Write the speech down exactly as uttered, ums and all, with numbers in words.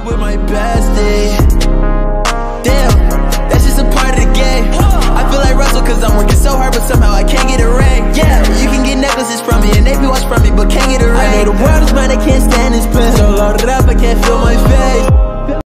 out with my bestie. Damn, that's just a part of the game. I feel like Russell cause I'm working so hard, but somehow I can't get a ring. Yeah, you can get necklaces from me and A P watch from me, but can't get a ring. I know the world is mine, I can't stand this pen. So loaded up, I can't feel my feet.